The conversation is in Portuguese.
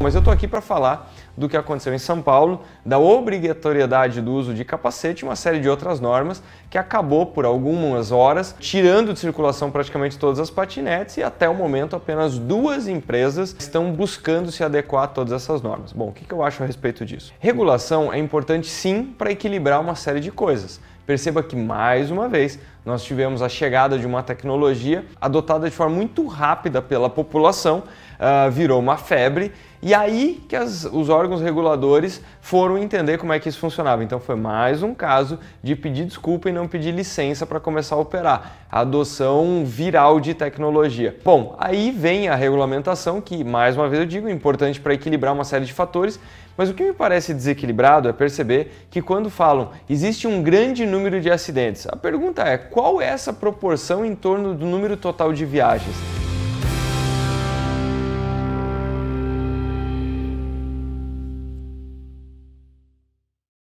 Mas eu estou aqui para falar do que aconteceu em São Paulo, da obrigatoriedade do uso de capacete e uma série de outras normas que acabou por algumas horas tirando de circulação praticamente todas as patinetes e até o momento apenas 2 empresas estão buscando se adequar a todas essas normas. Bom, o que eu acho a respeito disso? Regulação é importante sim para equilibrar uma série de coisas. Perceba que, mais uma vez, nós tivemos a chegada de uma tecnologia adotada de forma muito rápida pela população, virou uma febre, e aí que os órgãos reguladores foram entender como é que isso funcionava. Então foi mais um caso de pedir desculpa e não pedir licença para começar a operar. A adoção viral de tecnologia. Bom, aí vem a regulamentação que, mais uma vez eu digo, é importante para equilibrar uma série de fatores, mas o que me parece desequilibrado é perceber que quando falam existe um grande número de acidentes, a pergunta é qual é essa proporção em torno do número total de viagens?